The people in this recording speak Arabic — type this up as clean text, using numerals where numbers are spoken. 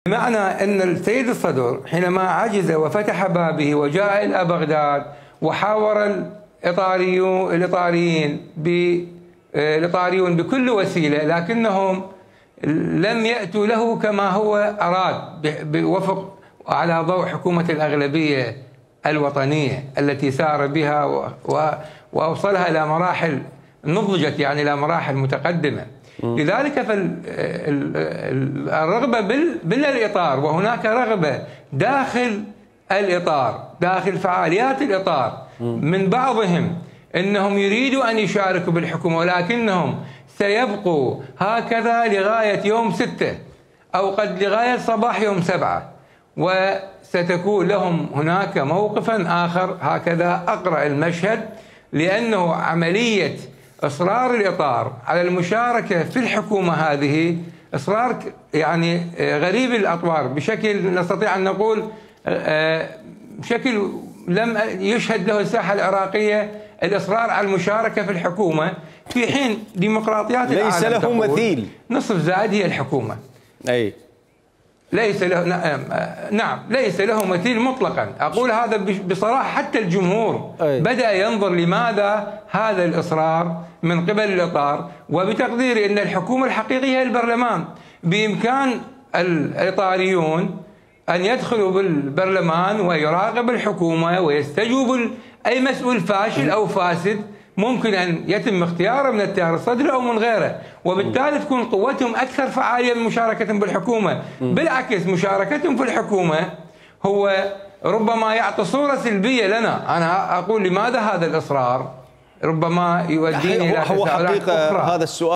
معنى أن السيد الصدر حينما عجز وفتح بابه وجاء إلى بغداد وحاور الإطاريون بكل وسيلة، لكنهم لم يأتوا له كما هو أراد بوفق على ضوء حكومة الأغلبية الوطنية التي سار بها وأوصلها إلى مراحل نضجت، يعني إلى مراحل متقدمة. لذلك الرغبة بالإطار، وهناك رغبة داخل الإطار، داخل فعاليات الإطار من بعضهم أنهم يريدوا أن يشاركوا بالحكومة، ولكنهم سيبقوا هكذا لغاية يوم 6 أو قد لغاية صباح يوم 7، وستكون لهم هناك موقفا آخر. هكذا أقرأ المشهد، لأنه عملية إصرار الإطار على المشاركة في الحكومة هذه إصرار يعني غريب الأطوار، بشكل نستطيع أن نقول بشكل لم يشهد له الساحة العراقية، الإصرار على المشاركة في الحكومة، في حين ديمقراطيات العالم ليس له مثيل. نصف زائد هي الحكومة. أي ليس له، نعم ليس له مثيل مطلقا. أقول هذا بصراحة، حتى الجمهور بدأ ينظر لماذا هذا الإصرار من قبل الإطار، وبتقديري أن الحكومة الحقيقية هي البرلمان. بإمكان الإطاريون أن يدخلوا بالبرلمان ويراقب الحكومة ويستجوب أي مسؤول فاشل أو فاسد ممكن أن يتم اختياره من التيار الصدري أو من غيره، وبالتالي تكون قوتهم أكثر فعالية من مشاركتهم بالحكومة. بالعكس، مشاركتهم في الحكومة هو ربما يعطي صورة سلبية لنا. أنا أقول لماذا هذا الإصرار ربما يوديني إلى هو حقيقة أخرى. هذا السؤال